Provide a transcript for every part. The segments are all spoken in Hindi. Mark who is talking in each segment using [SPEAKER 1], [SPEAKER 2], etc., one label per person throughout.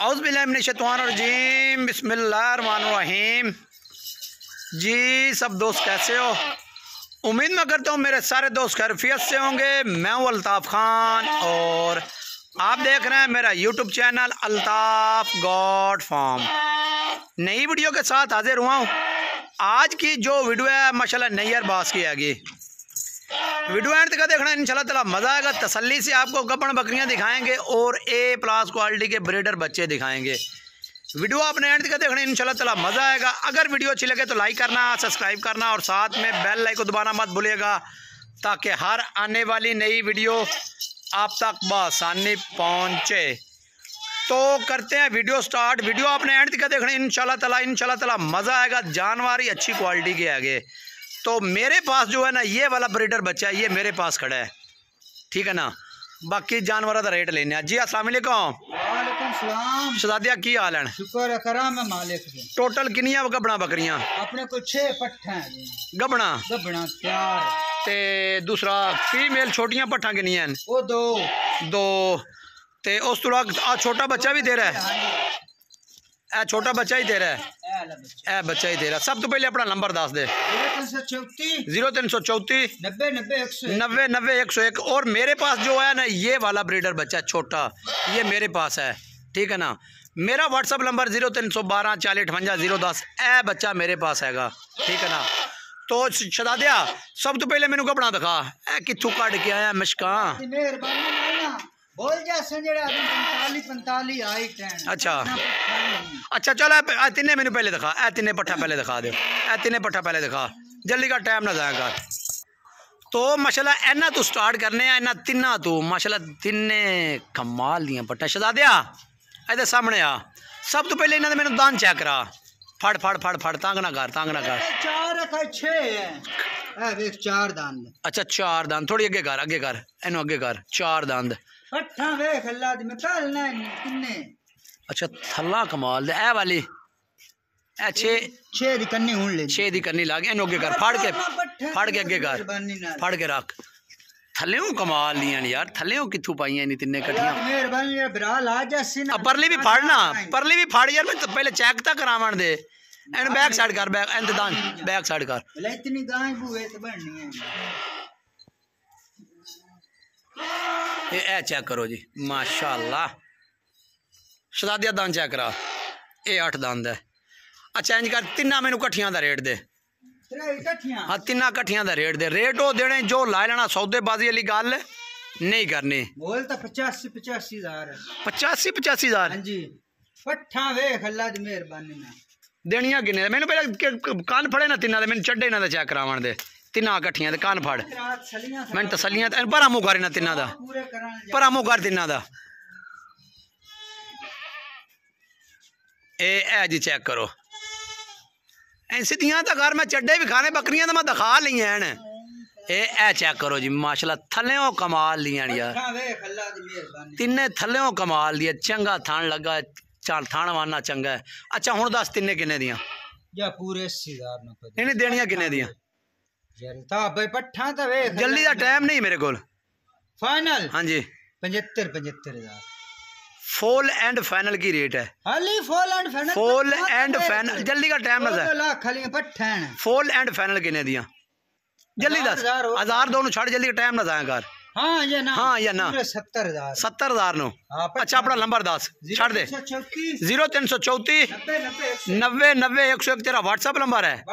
[SPEAKER 1] औज़ुबिल्लाहिमिनश्शैतानिर्रजीम बिस्मिल्लाहिर्रहमानिर्रहीम। जी सब दोस्त कैसे हो? उम्मीद मैं करता हूँ मेरे सारे दोस्त खैरियत से होंगे। मैं हूँ अल्ताफ़ खान और आप देख रहे हैं मेरा YouTube channel Altaf goat farm. नई वीडियो के साथ हाजिर हुआ हूँ। आज की जो वीडियो है माशाल्लाह नैयर बास की आएगी। वीडियो एंड तक देखना इंशाल्लाह ताला मज़ा आएगा। तसल्ली से आपको गब्बन बकरियां दिखाएंगे और ए प्लस क्वालिटी के ब्रीडर बच्चे दिखाएंगे। वीडियो आपने एंड तक देखना इंशाल्लाह ताला मज़ा आएगा। अगर वीडियो अच्छी लगे तो लाइक करना, सब्सक्राइब करना और साथ में बेल आइकन को दबाना मत भूलिएगा ताकि हर आने वाली नई वीडियो आप तक बआसानी पहुँचे। तो करते हैं वीडियो स्टार्ट। वीडियो आपने एंड तक देखना इंशाल्लाह ताला मज़ा आएगा। जानवर ही अच्छी क्वालिटी के आगे। तो मेरे पास जो है ना ये वाला ब्रीडर बच्चा है, ये मेरे पास खड़ा है, ठीक है ना। बाकी जानवर का रेट लेने जी। अस्सलाम वालेकुम सलाम। शहजादिया की हाल है?
[SPEAKER 2] शुक्र है कराम है मालिक जी।
[SPEAKER 1] टोटल किनिया गबना बकरियां?
[SPEAKER 2] अपने को 6 पट्ठा है
[SPEAKER 1] गबना
[SPEAKER 2] तैयार।
[SPEAKER 1] ते दूसरा फीमेल छोटियां पट्ठा किनिया?
[SPEAKER 2] वो दो
[SPEAKER 1] ते उस तो आ छोटा बच्चा भी दे रहा है? ए छोटा बच्चा ही दे रहा है? ए बच्चा ही दे रहा है। सब तो पहले अपना नंबर दस दे। 0334 90 90 101। और मेरे पास जो है ना ये वाला ब्रीडर बच्चा छोटा, ये मेरे पास है, ठीक है ना। मेरा व्हाट्सअप नंबर 0312 40 58 010। ए बच्चा मेरे पास हैगा, ठीक है ना। तो शहजादिया सब तो पहले मैनू कपड़ा दिखा, ए कित्थों कट के आया मशका?
[SPEAKER 2] बोल जा संजड़ा 45 आई टैन।
[SPEAKER 1] अच्छा चलो तिन्ने मैनू पहले दिखा। ए तिन्ने पट्ठा पहले दिखा दो। ए तिन्ने पट्ठा पहले दिखा, जल्दी का टाइम ना जाएगा। तो माशाल्लाह इन्ना तू स्टार्ट करने इन्ना तिन्ना तू माशाल्लाह तिन्ने कमाल दियां पट्ठा। शहजादिया इधर सामने आ। सब तो पहले इन्होंने मैनू दान चेक करा। फड़ फड़ फड़ फड़ तंग ना कर।
[SPEAKER 2] 4 है 4 दांद।
[SPEAKER 1] अच्छा 4 दांद। थोड़ी अगे कर इनू अगे कर। 4 दांद
[SPEAKER 2] पट्ठा वेख अल्लाह दी निकालना किन्ने। अच्छा
[SPEAKER 1] थल्ला कमाल दे। ए वाली ए 6
[SPEAKER 2] दी कन्नी हुन ले।
[SPEAKER 1] 6 दी कन्नी लागे इनू अगे कर। फाड़ के अगे कर। फाड़ के रख। थल्लेओ कमाल दियां यार। थल्लेओ कित्थों पाईयां नी तिन्ने कट्ठियां?
[SPEAKER 2] मेहरबानी यार भरा ला जैसी ना।
[SPEAKER 1] परली भी फाड़ना, परली भी फाड़ यार। मैं पहले चेक तक करावन दे। एन बैक साइड कर, बैक इंतदान बैक साइड कर।
[SPEAKER 2] इतनी गाय बुए तो बननी है।
[SPEAKER 1] ए चेक करो जी माशाल्लाह। शहजादिया दान चेक करा। ये 8 दांद है। अच्छा इंज कर तिन्ना मैनू कट्ठियां दा रेट दे। हाँ तिन्ना कट्ठियां दा रेट दे। रेट वो देने जो ला लेना। सौदेबाजी वाली गल नहीं करनी।
[SPEAKER 2] बोल तो 85 हज़ार।
[SPEAKER 1] 85 हज़ार?
[SPEAKER 2] हाँ जी। पट्ठा वेख अल्लाह दी मेहरबानी ना।
[SPEAKER 1] देनिया किन्ने? मैनू पहले कान फड़े ना तिन्ना दे। मैनू चड्डे इन्हां दा चेक करावन दे। तिन्ना कट्ठियां दे कान फड़। मैं तसलियां पर मुँह कर इन्हां तिन्ना दा। पर मुँह कर तिन्ना दा। ए जी चेक करो। सीधियां तो घर मैं चड्डे भी खाने बकरियां तो मैं दिखा ली हैं। ए चेक करो जी माशाल्लाह। थल्लेओ कमाल दियां यार। तिन्ने थल्लेओ कमाल दिया। चंगा थान लगा। थान वाना चंगा है। अच्छा हुण दस तिन्ने किन्ने दियां?
[SPEAKER 2] पूरे 80,000
[SPEAKER 1] इन्हें देनियां किन्ने दियां?
[SPEAKER 2] पट्ठा तो वेख
[SPEAKER 1] जल्दी का टाइम नहीं मेरे को।
[SPEAKER 2] फाइनल?
[SPEAKER 1] हाँ जी
[SPEAKER 2] 75 हज़ार।
[SPEAKER 1] फुल एंड फाइनल की रेट है। फुल एंड फाइनल जल्दी का टाइम ना। फुल एंड फाइनल किन्ने दियां? जल्दी दस। 1000 दोनों छड़ जल्दी का टाइम ना जाया कर।
[SPEAKER 2] हाँ या ना
[SPEAKER 1] 70,000 नो। अच्छा अपना नंबर दस छड़ दे। 0334 90 90 101 तेरा व्हाट्सअप नंबर है?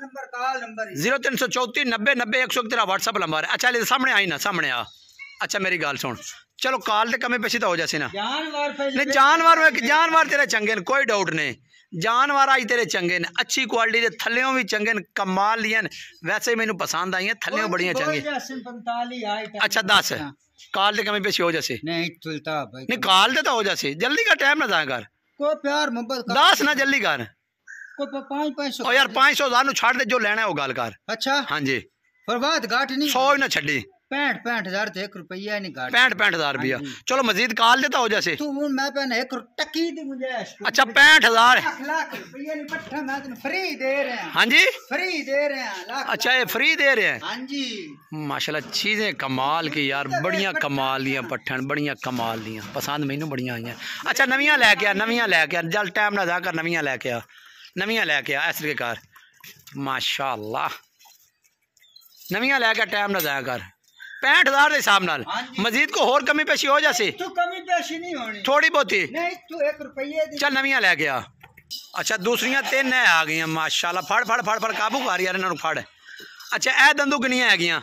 [SPEAKER 1] 0334 90 90 101 तेरा व्हाट्सअप नंबर है। अच्छा सामने आई ना, सामने आ। अच्छा मेरी गल सुन। चलो काल दे कमी पेशी तो हो जासी ना। नहीं जानवर तेरे चंगे ने, कोई डाउट नहीं। जानवर आई तेरे चंगे ने, अच्छी क्वालिटी दे। थल्लेओ भी चंगे ने, कमाल दियां ने। वैसे मैनू पसंद आई हैं थल्लेओ बड़ियां चंगी। अच्छा दस काल दे कमी पेशी हो जासी? नहीं काल दे तो हो जासी। जल्दी का टाइम ना जाया कर।
[SPEAKER 2] प्यार मोहब्बत
[SPEAKER 1] दस ना जल्दी कर।
[SPEAKER 2] 500
[SPEAKER 1] यार 500 हज़ार छड़ दे। जो लेना है वो गल कर।
[SPEAKER 2] अच्छा हाँ
[SPEAKER 1] जी।
[SPEAKER 2] पर बात घाट नहीं
[SPEAKER 1] 100 ना छड़ी।
[SPEAKER 2] 65,000 तो 1 रुपया नहीं घाट
[SPEAKER 1] 65,000 रुपया। चलो मजीद काल देता हो जैसे
[SPEAKER 2] तू हूं मैं पहले 1 टकी दी गुंजाइश
[SPEAKER 1] अच्छा 65,000
[SPEAKER 2] लाख रुपया नहीं पट्ठा मैं तेन फ्री दे रहे हैं।
[SPEAKER 1] हाँ जी
[SPEAKER 2] फ्री दे रहे हैं लाख।
[SPEAKER 1] अच्छा ये फ्री दे रहे हैं।
[SPEAKER 2] हाँ जी
[SPEAKER 1] माशाल्लाह चीज़ें कमाल की यार बड़ियां कमाल दियां पट्ठन बड़ियां कमाल दियां पसंद मैनू बड़ियां आईयां। अच्छा नवियां लैके आ जल टाइम ना जा कर नवियां लैके आ इस तरीके कर माशाल्लाह नवियां लैके टाइम ना जाया कर 65,000 के हिसाब नाल मजीद को होर कमी पेशी हो जासी
[SPEAKER 2] तू कमी पेशी नहीं होनी
[SPEAKER 1] थोड़ी बहुती
[SPEAKER 2] नहीं तू 1 रुपया
[SPEAKER 1] चल नवियां लैके आ। अच्छा दूसरियां 3 आ गई माशाल्लाह फड़ फड़ फड़ फड़ काबू कर यार इन्हों फड़। अच्छा ए दंदू किनियां हैगियां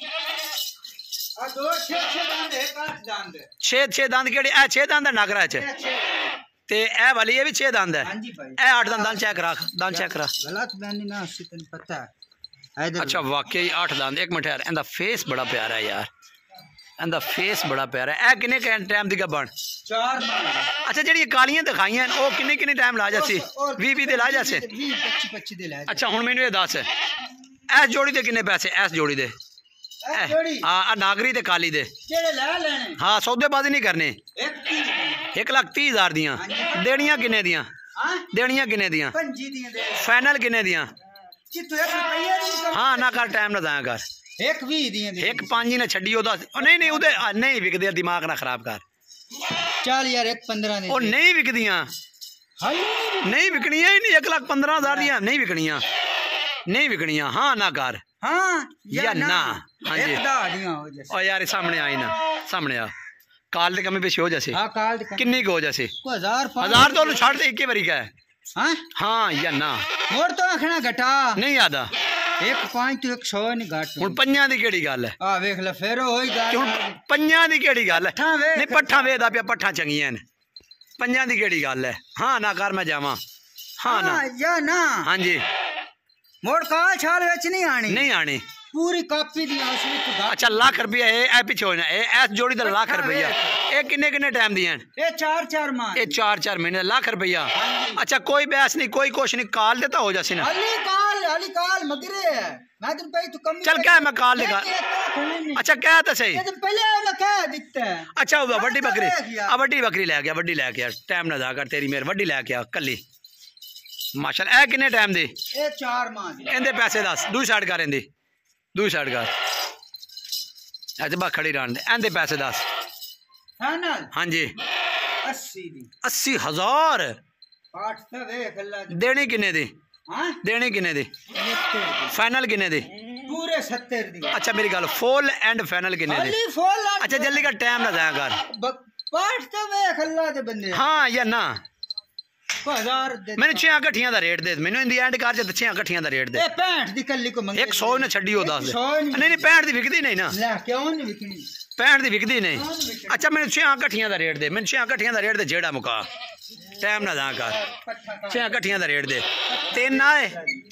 [SPEAKER 1] 6 दंद केड़े ए 6 दंद है नागरा च ते ए वाली ये भी 6 दंद है। ए 8 दंद चेक करा
[SPEAKER 2] गलत बयानी ना उससे तन्नू पता है।
[SPEAKER 1] अच्छा वाकई 8 दंद एक मिनट यार इंदा फेस बड़ा प्यारा है यार इंदा फेस बड़ा प्यारा है। ए किन्ने टाइम दी गबन
[SPEAKER 2] 4 माह।
[SPEAKER 1] अच्छा जेडी कालियां दिखाइयां ओ किन्ने टाइम ला जासी 20 दे ला जासे
[SPEAKER 2] 25 दे ला।
[SPEAKER 1] अच्छा हुन मैनू ये दस इस जोड़ी दे किन्ने पैसे इस जोड़ी दे हाँ नागरी ते काली दे हाँ सौदेबाजी नहीं करने 1,30,000 दियां देनियां किन्ने दियां फाइनल किन्ने दियां हाँ ना कर टाइम ना जाया कर 1,5 ही ना छड़ी नहीं उदे नहीं विकदे दिमाग ना खराब कर
[SPEAKER 2] चल यार 1,15
[SPEAKER 1] ओ नहीं विकदियां नहीं विकनियां ही नहीं 1,15,000 दियां नहीं विकनियां हाँ ना कर
[SPEAKER 2] हाँ
[SPEAKER 1] या ना हाँ जी ओ यार सामने आई ना सामने आ काल कमी पेशी हो जैसे किन्नी को हो जैसे 1,000 तो छाड़ दे एक बारी का है हाँ या ना
[SPEAKER 2] मोर तो आखना घटा
[SPEAKER 1] नहीं आदा
[SPEAKER 2] 1,5 तो 100 नहीं घट
[SPEAKER 1] हुन पंजां दी केड़ी गल है
[SPEAKER 2] आ वेख ले फेर होई गल
[SPEAKER 1] हुन पंजां दी केड़ी गल है नहीं पट्ठा वेदा पिया पट्ठा चंगियां ने पंजां दी केड़ी गल है हाँ ना कर मैं जावां हाँ ना
[SPEAKER 2] या ना हाँ
[SPEAKER 1] जी
[SPEAKER 2] मोर काल छाल विच नहीं आनी पूरी कापी दी
[SPEAKER 1] अच्छा लाख रुपया ए पिछे होना ए जोड़ी दा लाख रुपया ए किन्ने टाइम दियां
[SPEAKER 2] ए 4 माह
[SPEAKER 1] ए 4 महीने लाख रुपया। अच्छा कोई बहस नहीं कोई कुछ नहीं काल देता हो जासी ना
[SPEAKER 2] अली काल मगरे है मैं तुम पे तू कम
[SPEAKER 1] चल क्या मैं काल लेगा अच्छा क्या तो सही
[SPEAKER 2] पहले मैं कह दिता है।
[SPEAKER 1] अच्छा वड्डी बकरी ले गया टाइम ना जाकर तेरी मेर वड्डी ले गया कली माशाल्लाह ए किन्ने टाइम दी
[SPEAKER 2] ए 4 माह
[SPEAKER 1] इंदे पैसे दस दूई साइड कर इंदी दूई साइड कर अच्छा बा खड़ी रहने दे इंदे पैसे दस हाँ जी 80,000 देनी किन्ने दी फाइनल किन्ने दी
[SPEAKER 2] पूरे 70 दी। अच्छा
[SPEAKER 1] मेरी गल फुल एंड फाइनल किन्ने दी अच्छा जल्दी का टाइम ना जाया कर
[SPEAKER 2] पाठ तो वेख अल्लाह दे बंदे
[SPEAKER 1] हाँ या ना
[SPEAKER 2] 1000 दे
[SPEAKER 1] मैंने 6 कट्ठियां दा रेट दे मैंने इंदी एंड कर 6 कट्ठियां दा रेट दे
[SPEAKER 2] 65 दी कल्ली को मंगे
[SPEAKER 1] 100 ने छड्डी हो 10 नहीं 65 दी विकदी नहीं ना
[SPEAKER 2] ले क्यों नहीं विकनी
[SPEAKER 1] 65 दी विकदी नहीं। अच्छा मैंने 6 कट्ठियां दा रेट दे मैंने 6 कट्ठियां दा रेट दे जेड़ा मुका टाइम ना जा कर 6 कट्ठियां दा रेट दे 3 आए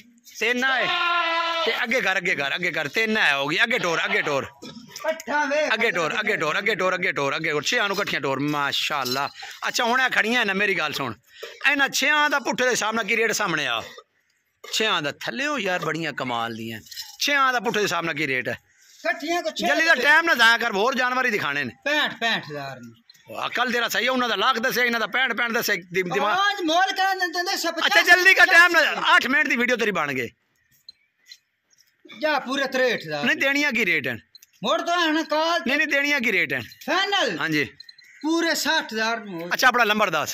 [SPEAKER 1] ते अगे कर 3 है होगी अगे टोर अगे टोर 6 कट्ठियां टोर माशाल्लाह। अच्छा हुण खड़ियां ना मेरी गल सुन इन्हां 6 दा पुट्ठे दे सामने की रेट सामने आ 6 दा थल्ले हो यार बड़ियां कमाल दियां 6 दा पुट्ठे दे सामने की रेट है जल्दी का टाइम ना जाया कर होर जानवर ही दिखाने ने
[SPEAKER 2] 65,000
[SPEAKER 1] अकल तेरा सही है उन्होंने लाख दसे इन्होंने 65 दसे दिमाग
[SPEAKER 2] मोल कर
[SPEAKER 1] अच्छा जल्दी का टाइम ना 8 मिनट की वीडियो तेरी बन गई
[SPEAKER 2] जा पूरे 63,000 नहीं
[SPEAKER 1] देनिया की रेट है
[SPEAKER 2] मोड़ तो है ना काल
[SPEAKER 1] नहीं देनिया की रेट है
[SPEAKER 2] फाइनल
[SPEAKER 1] हाँ जी
[SPEAKER 2] पूरे 60,000
[SPEAKER 1] अच्छा अपना नंबर दस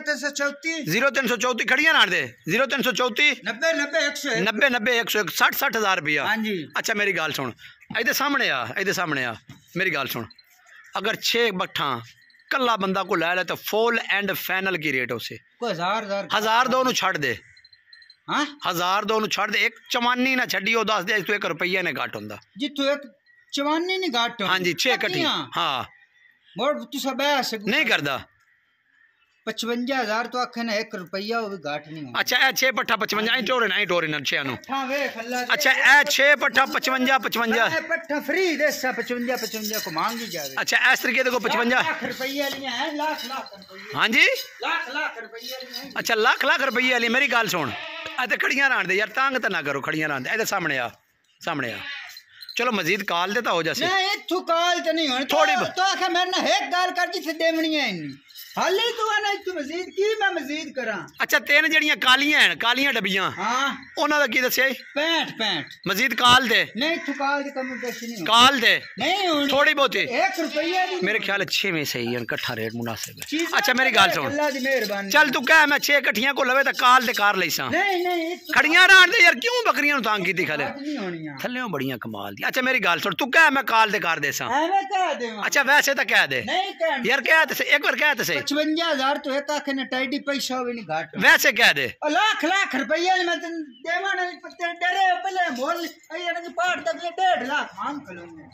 [SPEAKER 2] 0334
[SPEAKER 1] खड़िया ना दे 0334 90 101 60,000 रुपया
[SPEAKER 2] हाँ जी।
[SPEAKER 1] अच्छा मेरी गल सुन इधर सामने आ मेरी गल सुन अगर 6 बट्ठा कला बंदा को लै ले तो फुल एंड फाइनल की रेट उसे 1,000 दो छड़ दे 1,000 दो छड़ दे एक चवानी ना छड़ी वो दस दे तो 1 रुपया ने घट होंदा
[SPEAKER 2] जितों एक चवानी नहीं घट
[SPEAKER 1] हाँ जी 6 कट्ठियां हाँ
[SPEAKER 2] मोड़ तू सब ऐसे
[SPEAKER 1] नहीं करदा
[SPEAKER 2] 55,000 तो आखे ना 1 रुपया वो भी घाट नहीं।
[SPEAKER 1] अच्छा ए 6 पट्ठा 55 आई टोरे ना 6 नु अच्छा ए 6 पट्ठा 55
[SPEAKER 2] पट्ठा फ्री दे 55 को मांगी जावे।
[SPEAKER 1] अच्छा इस तरीके देखो 55
[SPEAKER 2] लाख रुपया लिए हैं लाख रुपया
[SPEAKER 1] हां जी
[SPEAKER 2] लाख रुपया लिए
[SPEAKER 1] अच्छा लाख रुपया लिए मेरी गल सुन ए ते खड़ियां राण दे यार तंग तो ना करो खड़ियां राण दे इधर सामने आ चलो मजीद काल देता हो जैसे
[SPEAKER 2] नहीं तू काल तो नहीं होनी
[SPEAKER 1] थोड़ी
[SPEAKER 2] तो आखिर मेरे ना एक गाल कर जिथे देवनी है इन्नी हाली तू आना तू मजीद की मैं मजीद करा।
[SPEAKER 1] अच्छा तीन जड़ियां कालियां हैं कालियां डबियां
[SPEAKER 2] हां
[SPEAKER 1] उन्हां दा की दस्सिया
[SPEAKER 2] 65
[SPEAKER 1] मजीद काल दे
[SPEAKER 2] नहीं तू काल दी कमी पेशी नहीं
[SPEAKER 1] काल दे
[SPEAKER 2] नहीं होनी
[SPEAKER 1] थोड़ी बहुती
[SPEAKER 2] 1 रुपया दी
[SPEAKER 1] मेरे ख्याल 6 में सही है इकट्ठा रेट मुनासिब है।
[SPEAKER 2] चीज़
[SPEAKER 1] अच्छा मेरी गाल सुन
[SPEAKER 2] अल्लाह दी मेहरबानी
[SPEAKER 1] चल तू कह मैं 6 इकट्ठियां को लवे तो काल दे कार लईसा
[SPEAKER 2] नहीं नहीं
[SPEAKER 1] खड़ियां राण दे यार क्यों बकरियां नु तांग कीती खले
[SPEAKER 2] नहीं होनी है
[SPEAKER 1] थल्लेओ बड़ियां कमाल दी। अच्छा मेरी गाल सुन तू कह मैं काल दे कार देसा
[SPEAKER 2] एवे कह दे
[SPEAKER 1] अच्छा वैसे तो कह दे
[SPEAKER 2] नहीं कह
[SPEAKER 1] यार कह ते एक बार कह ते सही
[SPEAKER 2] 55000 तो एक आखे ने टाइडी पैसा भी नहीं घाट
[SPEAKER 1] वैसे कह दे
[SPEAKER 2] लाख लाख रुपया मैं देवा नहीं पत्ते डरे पहले मोल यार की पाट तक 1.5 लाख मांग करूंगा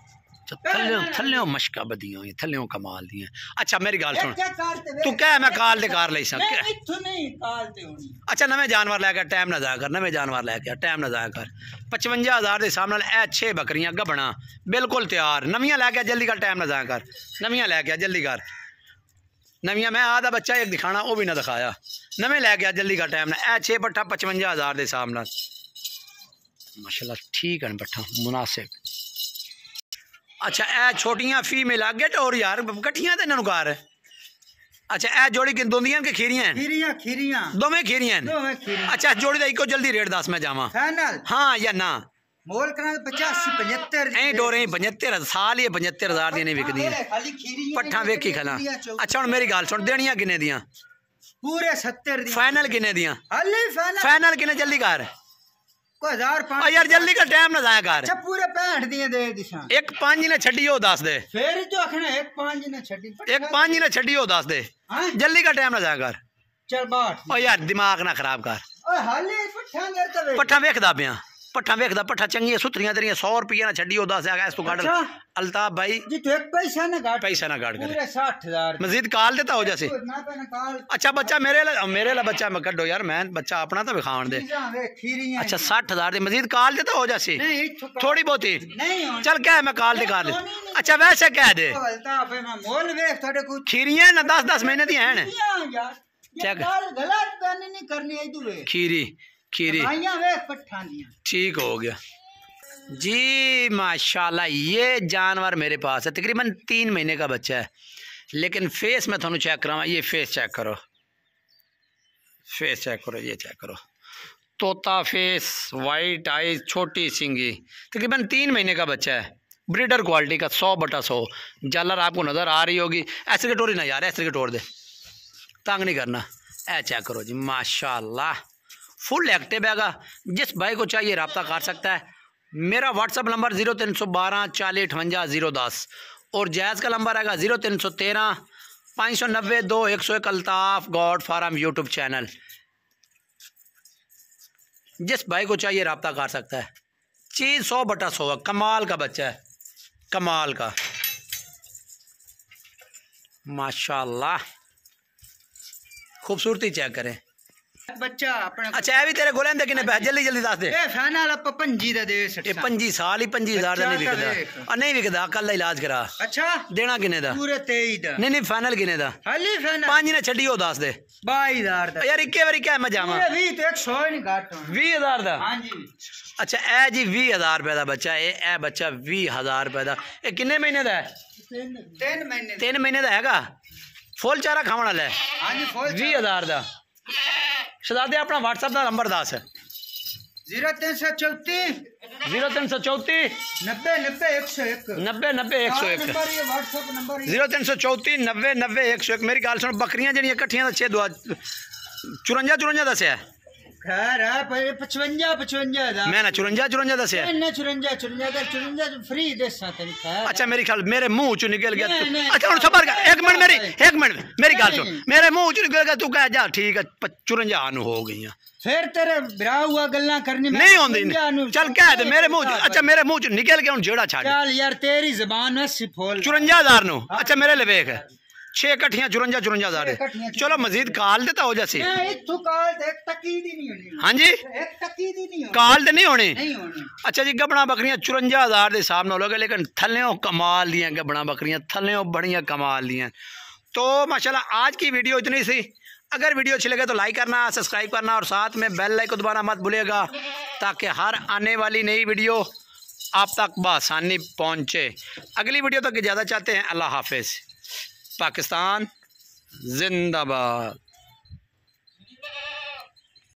[SPEAKER 1] थल्लेओ मशका बदियां थल्लेओ कमाल दी। अच्छा मेरी गाल सुन
[SPEAKER 2] क्या करते
[SPEAKER 1] तू कह मैं काल दे कार लईसा
[SPEAKER 2] नहीं इथों नहीं कालते होनी।
[SPEAKER 1] अच्छा नवे जानवर लैके टाइम ना जाया कर नवे जानवर लैके टाइम ना जाया कर 55,000 के हिसाब नाल ए 6 बकरियां गबना बिल्कुल तैयार नवियां लैके जल्दी कर टाइम ना जाया कर नवियां लैके जल्दी कर नवियां मैं आधा बच्चा एक दिखाना वो भी ना दिखाया नवे लैके जल्दी का टाइम ना ए 6 पट्ठा 55,000 के हिसाब नाल माशाल्लाह ठीक है पट्ठा मुनासिब। अच्छा ए छोटियां फीमेल आगे टोर यार कट्ठियां ते इन्हां कार अच्छा ए जोड़ी कि दोंदियां के खीरियां हैं
[SPEAKER 2] खीरियां खीरियां
[SPEAKER 1] दोवें खीरियां हैं
[SPEAKER 2] दोवें खीरियां।
[SPEAKER 1] अच्छा जोड़ी दा इको जल्दी रेट दस मैं जावा
[SPEAKER 2] फाइनल
[SPEAKER 1] हां या ना
[SPEAKER 2] मोल करा 85 75
[SPEAKER 1] ए डोरे 75 साल ये 75,000 दी नहीं विकदी
[SPEAKER 2] खाली खीरियां
[SPEAKER 1] पट्ठा वेखी खला। अच्छा हुन मेरी गाल सुन देनियां किने दियां
[SPEAKER 2] पूरे 70 दी
[SPEAKER 1] फाइनल किने दियां
[SPEAKER 2] हाली
[SPEAKER 1] फाइनल किने जल्दी कर
[SPEAKER 2] को 1005
[SPEAKER 1] यार जल्दी का टाइम ना जाया कर।
[SPEAKER 2] अच्छा पूरे 65 दिए दे दिशा
[SPEAKER 1] एक 5 ने छड्डियो दस दे
[SPEAKER 2] फिर जो आखना एक 5 ने छड्डी
[SPEAKER 1] एक 5 ने छड्डियो दस दे जल्दी का टाइम ना जाया कर।
[SPEAKER 2] चल बाट
[SPEAKER 1] ओ यार दिमाग ना खराब कर
[SPEAKER 2] ओए हाले पट्ठा देर तवे
[SPEAKER 1] पट्ठा वेखदा पिया पट्ठा वेखदा पट्ठा चंगी सुथरियां तेरियां 100 रुपया ना छड्डियो दस आ इस तू काट अल्ताफ भाई
[SPEAKER 2] जी तो एक पैसा ना काट
[SPEAKER 1] कर
[SPEAKER 2] पूरे 60,000
[SPEAKER 1] मजीद काल देता हो जैसे
[SPEAKER 2] ना पे ना काल।
[SPEAKER 1] अच्छा बच्चा मेरे ला बच्चा मैं कड्डो यार मैं बच्चा अपना तो विखाण दे।
[SPEAKER 2] खीरियां
[SPEAKER 1] अच्छा 60,000 दे मजीद काल देता हो जैसे थोड़ी बहुती
[SPEAKER 2] नहीं
[SPEAKER 1] चल क्या है मैं काल दे कर दे। अच्छा वैसे कह दे
[SPEAKER 2] अल्ताफ मैं मोल वेख थोड़े कुछ
[SPEAKER 1] खीरियां ना 10-10 महीने दी हैं
[SPEAKER 2] यार
[SPEAKER 1] चेक
[SPEAKER 2] गलत करनी नहीं करनी है तू वे
[SPEAKER 1] खीरी
[SPEAKER 2] आइयां वेख पट्ठा दियां
[SPEAKER 1] ठीक हो गया जी माशाल्लाह। ये जानवर मेरे पास है तकरीबन 3 महीने का बच्चा है लेकिन फेस मैं थोड़ा चेक करावा ये फेस चेक करो ये चेक करो तोता फेस वाइट आईज छोटी सिंगी तकरीबन 3 महीने का बच्चा है ब्रीडर क्वालिटी का 100/100 जालर आपको नज़र आ रही होगी ऐसे कटोरी ना यार ऐसे कटोर दे तंग नहीं करना ऐ चेक करो जी माशाल्लाह फुल एक्टिव हैगा। जिस भाई को चाहिए रब्ता कर सकता है। मेरा व्हाट्सअप नंबर 0312 40 58 010 और जैज़ का नंबर हैगा 0313 590 2 101 Altaf goat farm YouTube channel. जिस भाई को चाहिए रब्ता कर सकता है। चीज़ 100/100 कमाल का बच्चा है कमाल का माशाल्लाह खूबसूरती चेक करें
[SPEAKER 2] बच्चा अपना।
[SPEAKER 1] अच्छा ये भी तेरे गोले अंदर किने पैसे जल्दी जल्दी दस दे
[SPEAKER 2] ए फाइनल आप 25 दे
[SPEAKER 1] 25 साल ही 25,000 दा नहीं विकदा और नहीं विकदा कल दा इलाज करा। अच्छा देना किने दा
[SPEAKER 2] पूरे 23 दा
[SPEAKER 1] नहीं फाइनल किने दा
[SPEAKER 2] हाली फाइनल
[SPEAKER 1] 5 ने छड्डियो दस दे
[SPEAKER 2] 22,000 दा
[SPEAKER 1] यार इक्के बारी क्या मैं जावा
[SPEAKER 2] 20 तो 100 ही नहीं घट
[SPEAKER 1] 20,000 दा।
[SPEAKER 2] हां जी
[SPEAKER 1] अच्छा ए जी 20,000 रुपए दा बच्चा ए बच्चा 20,000 रुपए दा ए किन्ने महीने दा है 3 महीने दा हैगा फुल चारा खावण वाला है।
[SPEAKER 2] हां जी फुल
[SPEAKER 1] 20,000 दा शहजादे अपना व्हाट्सएप का नंबर दस
[SPEAKER 2] 0334
[SPEAKER 1] 0334
[SPEAKER 2] 90 90 101
[SPEAKER 1] 90 90 101
[SPEAKER 2] व्हाट्सएप नंबर
[SPEAKER 1] 0334 90 90 101। मेरी गाल सुन बकरियां जड़ियां कट्ठियां दा 6 54 दस्या
[SPEAKER 2] खैर है 55
[SPEAKER 1] मैं ना 54 दस्या
[SPEAKER 2] ना 54 फ्री देसा तेरी खैर।
[SPEAKER 1] अच्छा मेरी ख्याल मेरे मुंह चो निकल गया अच्छा हुन सबर कर एक मिनट मेरी गाल सुन मेरे मुंह चो निकल गया तू कह जा ठीक है 54 नु हो गई
[SPEAKER 2] फिर तेरे बिरा हुआ गल्ला करनी
[SPEAKER 1] नहीं होंदी चल कह दे मेरे मुंह अच्छा मेरे मुंह चो निकल गया हुन जेड़ा छाड़
[SPEAKER 2] चल यार तेरी जुबान है सिफोल
[SPEAKER 1] 54,000 नु अच्छा मेरे ले वेख 6 कट्ठियां 54,000 चलो मजीद काल देता हो जैसे
[SPEAKER 2] तू काल एक टकी दी नहीं होनी।
[SPEAKER 1] हां जी
[SPEAKER 2] एक टकी दी नहीं होनी
[SPEAKER 1] काल ते नहीं होनी
[SPEAKER 2] नहीं। अच्छा
[SPEAKER 1] जी गबना बकरियां 54,000 दे हिसाब नाल हो गए लेकिन थल्लेओ कमाल दियां गबना बकरियां थल्लेओ बड़ियां कमाल दियां। तो माशाल्लाह आज की वीडियो इतनी सी। अगर वीडियो अच्छी लगे तो लाइक करना सब्सक्राइब करना और साथ में बेल आइकन दबाना मत भूलिएगा ताकि हर आने वाली नई वीडियो आप तक बआसानी पहुँचे। अगली वीडियो तक इजाज़त चाहते हैं। अल्लाह हाफिज़। पाकिस्तान जिंदाबाद।